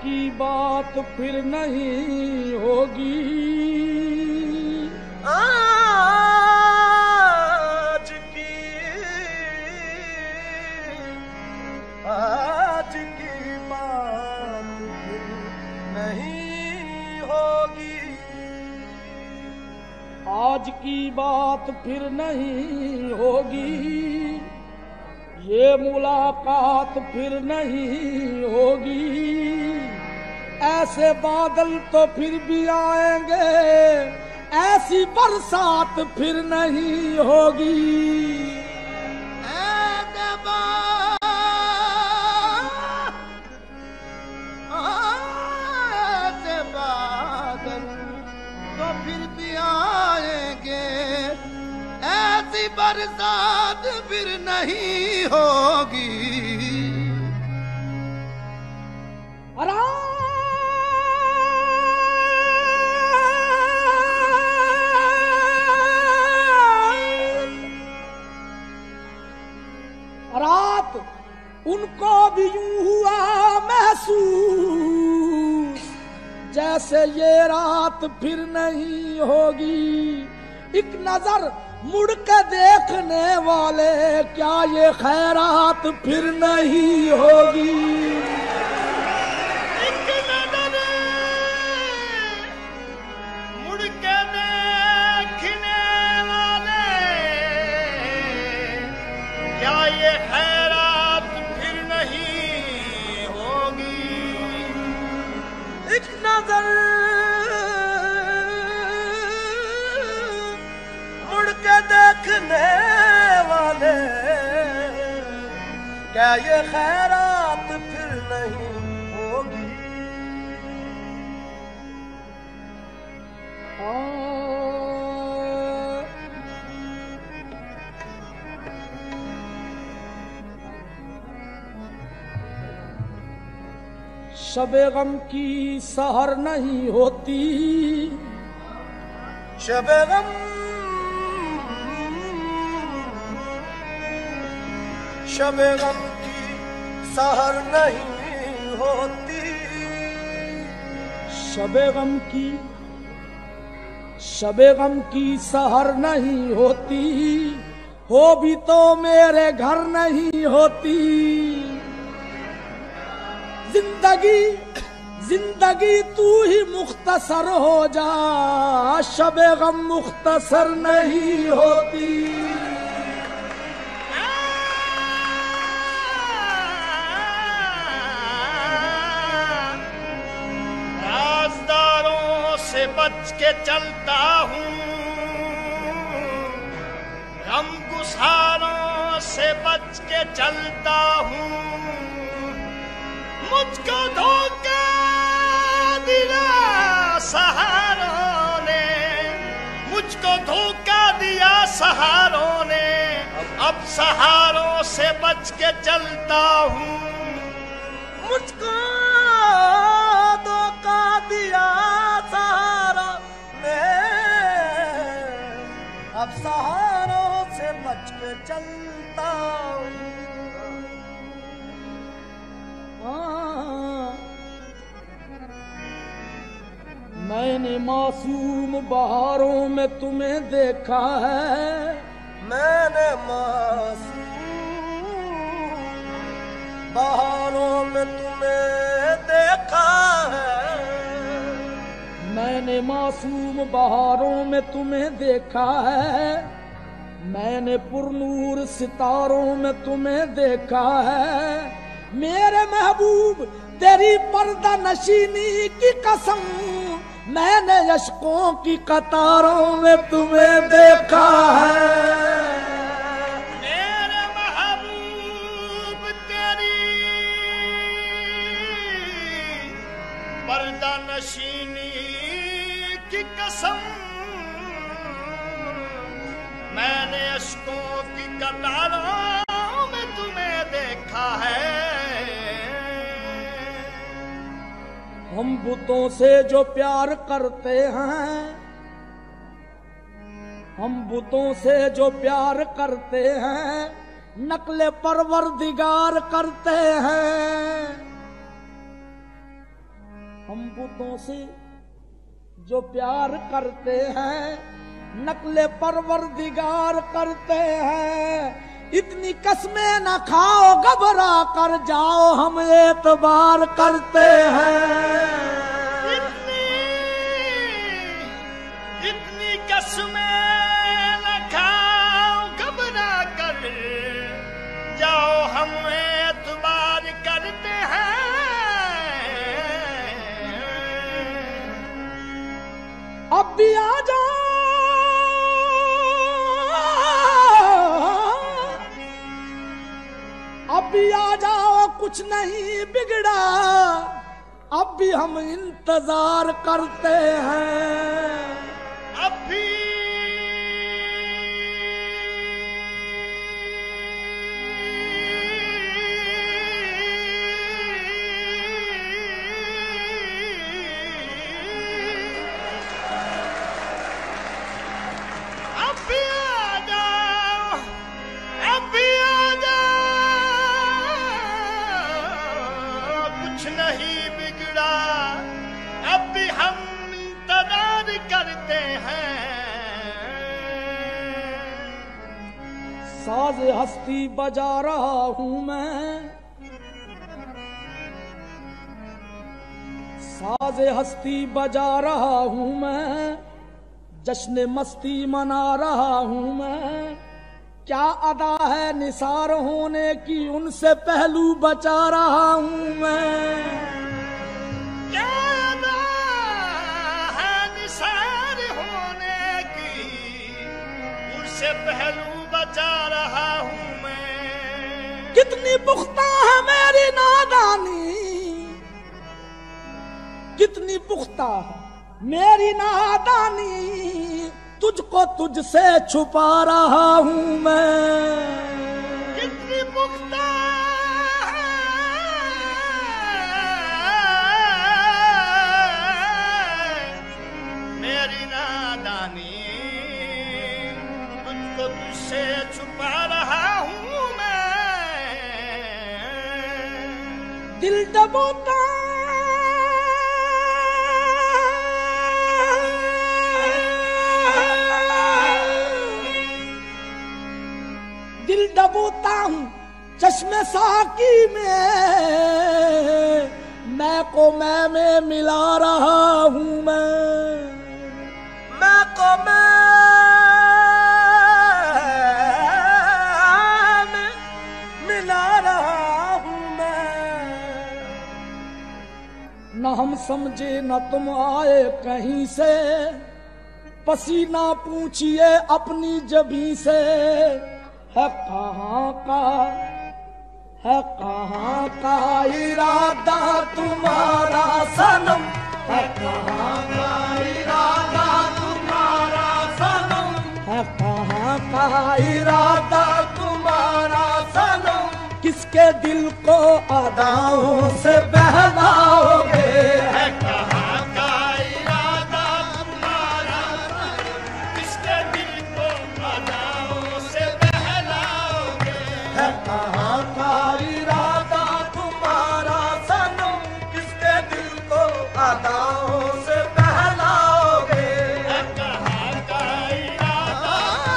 की बात फिर नहीं होगी, आज की बात फिर नहीं होगी, आज की बात फिर नहीं होगी, ये मुलाकात फिर नहीं होगी। ऐसे बादल तो फिर भी आएंगे, ऐसी बरसात फिर नहीं होगी। ऐसे बादल तो फिर भी आएंगे, ऐसी बरसात फिर नहीं होगी। रात उनको भी यूं हुआ महसूस, जैसे ये रात फिर नहीं होगी। एक नजर मुड़ के देखने वाले, क्या ये खैरात फिर नहीं होगी। एक नजर मुड़ के देखने वाले, क्या ये खैरात फिर नहीं होगी। एक नजर मुड़ के देखने वाले, क्या ये खैरात फिर नहीं होगी। शबे गम की सहर नहीं होती, शबे गम शबे गम की सहर नहीं होती, शबे गम की सहर नहीं होती, हो भी तो मेरे घर नहीं होती। जिंदगी तू ही मुख्तसर हो जा, शबे गम मुख्तसर नहीं होती। राज़दारों से बच के चलता हूँ, गमगुसारों से बच के चलता हूँ। मुझको धोखा दिया सहारों ने, मुझको धोखा दिया सहारों ने, अब सहारों से बच के चलता हूँ। मुझको धोखा दिया सहारों ने, अब सहारों से बच के चलता हूँ। मैंने मासूम बहारों में तुम्हें देखा है, मैंने मासूम बहारों में तुम्हें देखा है, मैंने मासूम बहारों में तुम्हें देखा है, मैंने पुरनूर सितारों में तुम्हें देखा है। मेरे महबूब तेरी पर्दा नशीनी की कसम, मैंने अश्कों की कतारों में तुम्हें देखा है। मेरे महबूब तेरी पर्दा नशीनी की कसम, मैंने अश्कों की कतारों में तुम्हें देखा है। हम बुतों से जो प्यार करते हैं, हम बुतों से जो प्यार करते हैं, नकले परवरदिगार करते हैं। हम बुतों से जो प्यार करते हैं नकले परवरदिगार करते हैं। इतनी कसमें न खाओ घबरा कर जाओ हम एतबार करते हैं। इतनी कसमें न खाओ घबरा कर जाओ हम एतबार करते हैं। अब भी आ जाओ अब भी आ जाओ कुछ नहीं बिगड़ा अब भी हम इंतजार करते हैं। अब भी नहीं बिगड़ा अब भी हम इंतजार करते हैं। साज हस्ती बजा रहा हूं मैं, साज हस्ती बजा रहा हूं मैं, जश्न मस्ती मना रहा हूं मैं। क्या अदा है निसार होने की उनसे पहलू बचा रहा हूं मैं। क्या अदा है निसार होने की उनसे पहलू बचा रहा हूं मैं। कितनी पुख्ता है मेरी नादानी, कितनी पुख्ता है मेरी नादानी, तुझको तुझसे छुपा रहा हूं मैं। कितनी पुख्ता मेरी नादानी, तुझको तुझसे छुपा रहा हूं मैं। दिल दबोता दिल दबोता हूं चश्मे साकी में, मैं को मैं में मिला रहा हूं मैं को मैं में मिला रहा हूं मैं। न हम समझे न तुम आए कहीं से, पसीना पूछिए अपनी जबी से। है कहाँ का इरादा तुम्हारा सनम, है कहाँ का इरादा तुम्हारा सनम, है कहाँ का इरादा तुम्हारा सनम। किसके दिल को अदाओं से बहलाओगे, है कहाँ का इरादा तुम्हारा सनम, किसके दिल को अदाओं से बहलाओगे। है कहाँ का इरादा तुम्हारा सनम, किसके दिल को अदाओं से बहलाओगे। है कहाँ का इरादा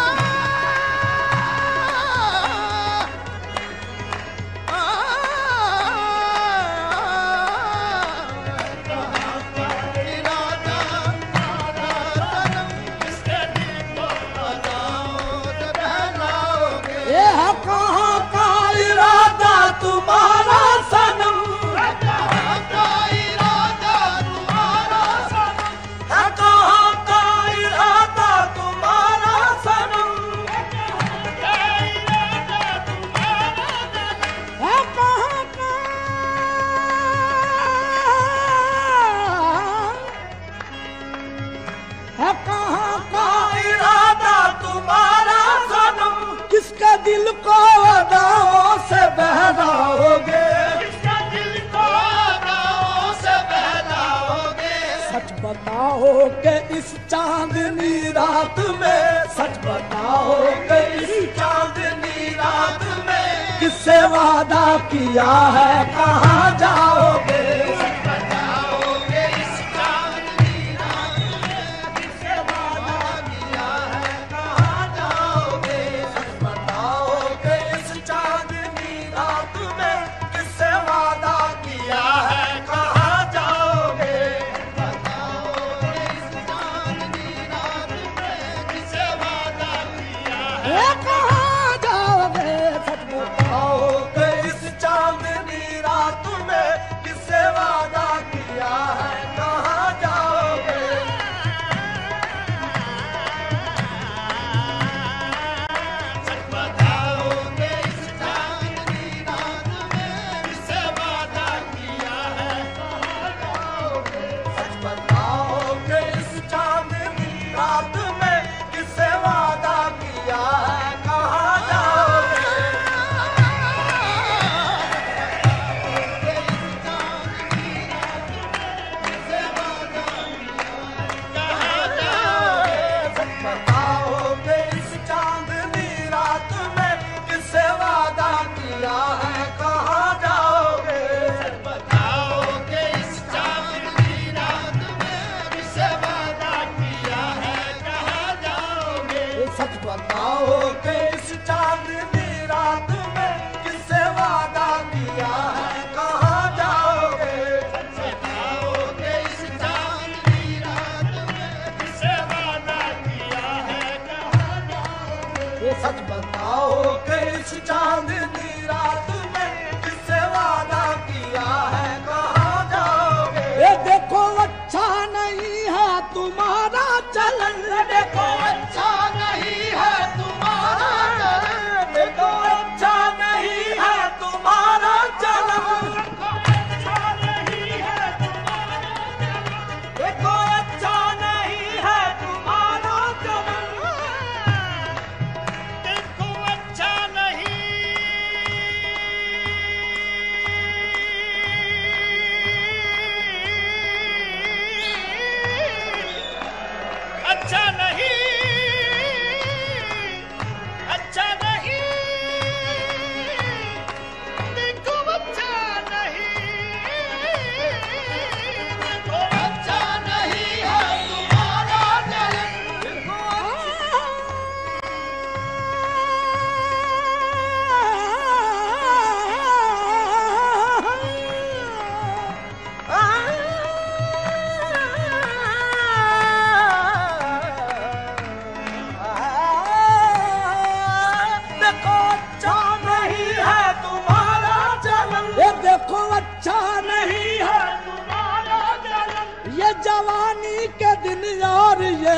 तुम्हारा सनम, है कहाँ का इरादा तुम्हारा सनम, है कहाँ का इरादा तुम्हारा सनम, है इरादा तुम्हारा सनम। है कहाँ का है कहाँ का इरादा तुम्हारा सनम। किसका दिल को अदाओं से बहलाओगे, किसका दिल को अदाओं से बहलाओगे। सच बताओ कि इस चांदनी रात में, सच बताओ कि इस चांदनी रात में किससे वादा किया है कहाँ जाओगे। बताओगे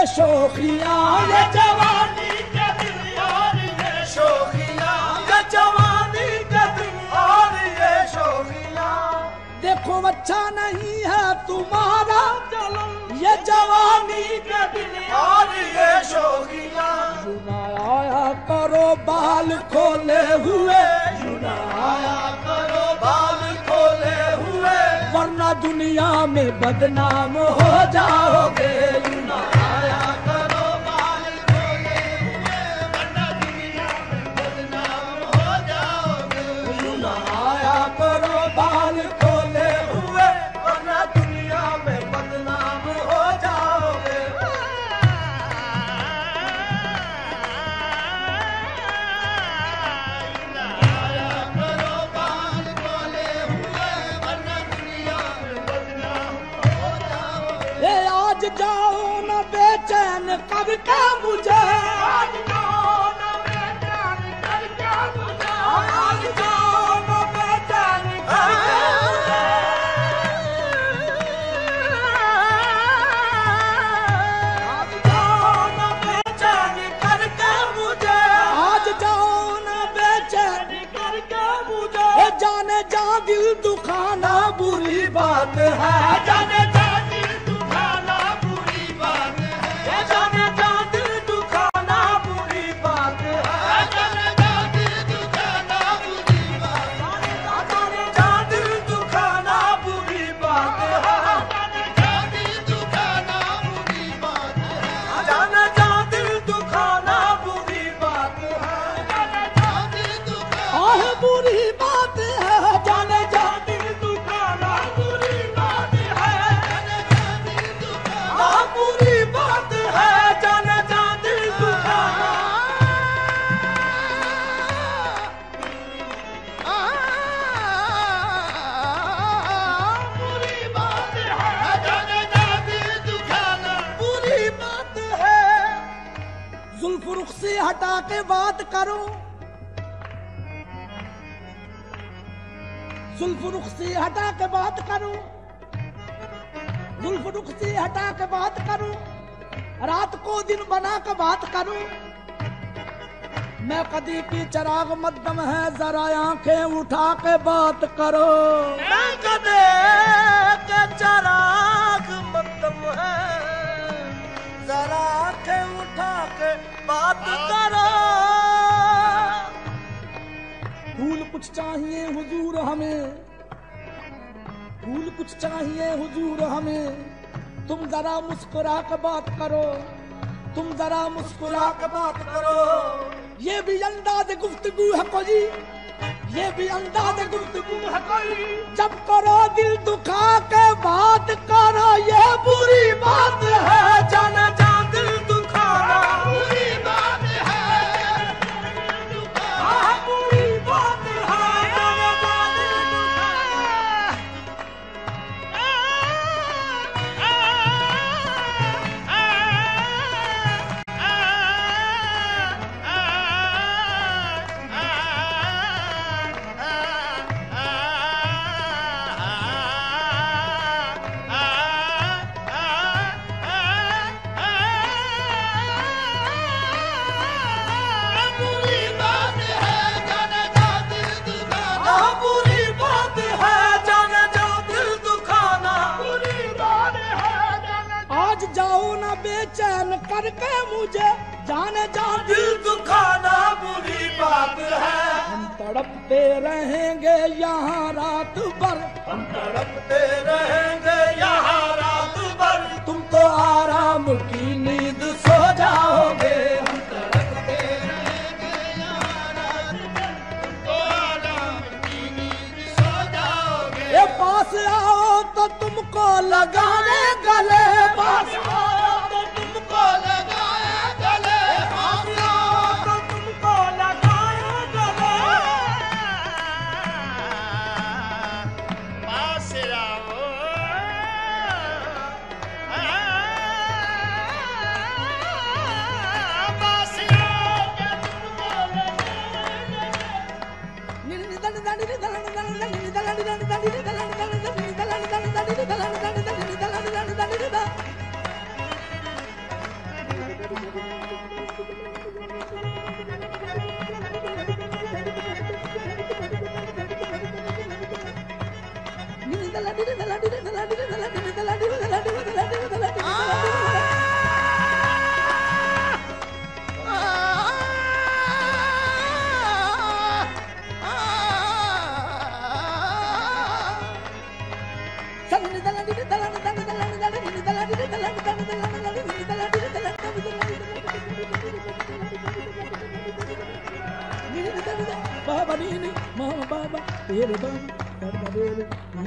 ये शोखियां, ये जवानी के दिन और ये शोखियां, ये जवानी के दिन और ये शोखियां। देखो अच्छा नहीं है तुम्हारा चलन, ये जवानी के दिन और ये शोखियां। यूं आया करो बाल खोले हुए, यूं आया करो बाल खोले हुए, वरना दुनिया में बदनाम हो जाओगे। यूं आया करो बाल खोले हुए, वरना दुनिया में बदनाम हो जाओगे। यूं आया करो बाल खोले हुए, वरना दुनिया में बदनाम हो जाओगे। आया करो बाल खोले हुए, वरना दुनिया में बदनाम हो जाओगे। ये आज जाओ न बेचैन करके मुझे, आज जाओ न बेचैन करके मुझे, आज जाओ न बेचैन करके मुझे। आज जाओ न बेचैन करके मुझे, आज जाओ न बेचैन करके मुझे। ये जाने जा दिल दुखाना बुरी बात है। जाने जा दिल दुखाना बुरी बात है, जाने जा दिल दुखाना बुरी बात है, जाने जा दिल दुखाना बुरी बात है, जाने जा दिल दुखाना बुरी बात है, जाने जा दिल दुखाना बुरी बात है, जाने जा दिल दुखाना बुरी बात है, जाने जा दिल दुखाना आह बुरी बात है, जाने जा दिल दुखाना बुरी बात है, जाने जा दिल दुखाना बुरी बात है, जाने जा दिल दुखाना। बुरी बात है, जाने जा दिल दुखाना बुरी बात है। जुल्फ रुख से हटा के बात करो, जुल्फ रुख से हटा के बात करो, जुल्फ रुख से हटा के बात करो, रात को दिन बना के बात करो। मैं कदी की चिराग मध्यम है, जरा आंखें उठा के बात करो। मैं कदे के चराग मध्यम है, जरा आंखें उठा के बात करो। फूल कुछ चाहिए हुजूर हमें, फूल कुछ चाहिए हुजूर हमें, तुम जरा मुस्कुरा के बात करो, तुम जरा मुस्कुरा के बात करो। ये भी अंदाज गुफ्तगू है कोई, ये भी अंदाज गुफ्तगू है कोई, जब करो दिल दुखा के बात करो। ये बुरी बात है, जाना जा दिल दुखाना बुरी बात है, बुरी बात है, जाना जा दिल बुरी बात है, जाना जा दिल दुखाना बुरी बात है, जाना जा दिल दुखाना बुरी बात है, जाना आज जाओ ना बेचैन करके मुझे, जाने जा दिल दुखाना बुरी बात है। हम तड़पते रहेंगे यहाँ रात भर, हम तड़पते रहेंगे यहाँ रात भर, तुम तो आराम की नींद सो जाओगे। हम तड़पते रहेंगे यहाँ रात भर, तुम तो आराम की नींद सो जाओगे। ये पास आओ तो तुमको लगाने गले, पास आओ तो तुमको लगाए गले, पास आओ तो तुमको लगाए गले, पास आओ Baba Nini, Mama Baba, Baby Baba, Baba Baby,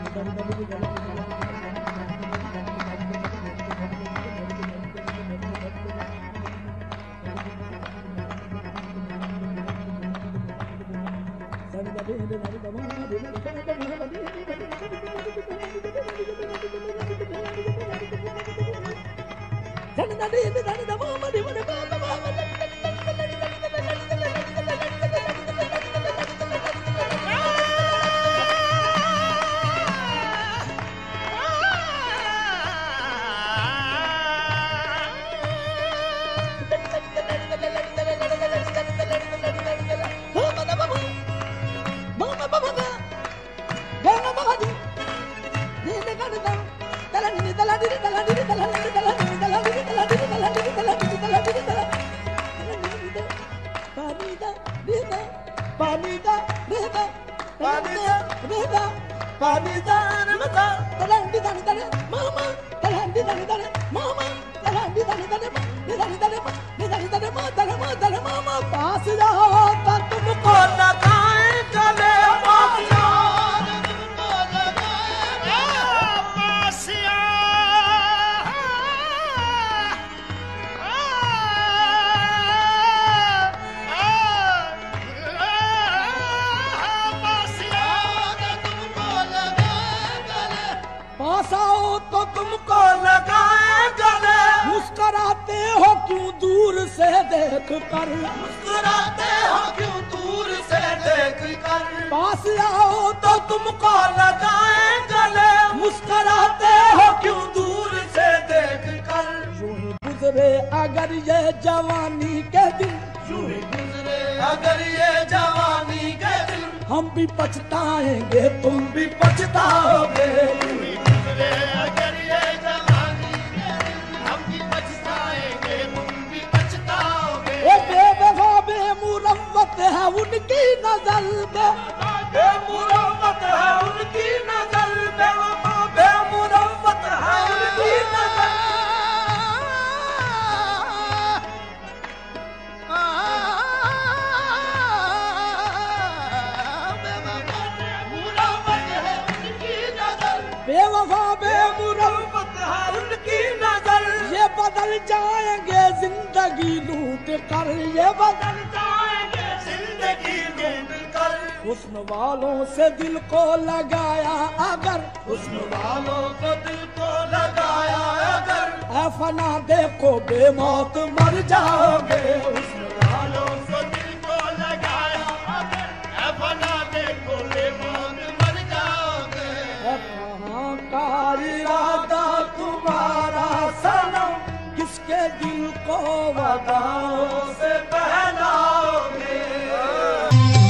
मुस्कुराते हो क्यों दूर से देख कर, पास आओ तो तुमको लगाए गले, मुस्कुराते हो क्यों दूर से देख कर। यूं ही गुजरे अगर ये जवानी के दिन, यूं ही गुजरे अगर ये जवानी के दिन, हम भी पछताएंगे तुम भी पछताओगे। यूं ही गुजरे अगर ये जवानी के दिन, हम भी पछताएंगे तुम भी पछताओगे। ये बेवफा बेमुरव्वत है उनकी नजर में, बेमुरव्वत है उनकी नजर, बेवफा बेमुरव्वत है उनकी नजर। बेवफा बेमुरव्वत है उनकी नजर, ये बदल जाएंगे जिंदगी लूट कर, ये बदल जाएंगे जिंदगी लूट कर। हुस्न वालों से दिल को लगाया अगर, हुस्न वालों को दिल को लगाया अगर, ऐ फना देखो बेमौत मर जाओगे। हुस्न वालों को दिल को लगाया अगर, ऐ फना देखो बेमौत मर जाओगे। कहाँ का इरादा तुम्हारा सनम, किसके दिल को वदाओं से पहनाओगे।